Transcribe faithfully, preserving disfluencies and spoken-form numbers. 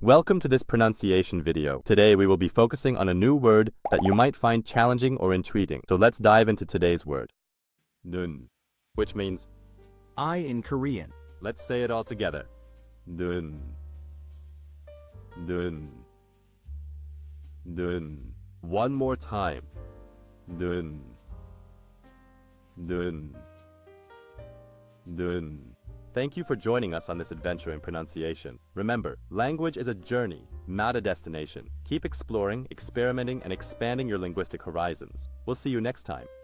Welcome to this pronunciation video. Today we will be focusing on a new word that you might find challenging or intriguing. So let's dive into today's word. Nun, which means I in Korean. Let's say it all together. Nun. Nun. Nun. One more time. Nun. Nun. Nun. Thank you for joining us on this adventure in pronunciation. Remember, language is a journey, not a destination. Keep exploring, experimenting, and expanding your linguistic horizons. We'll see you next time.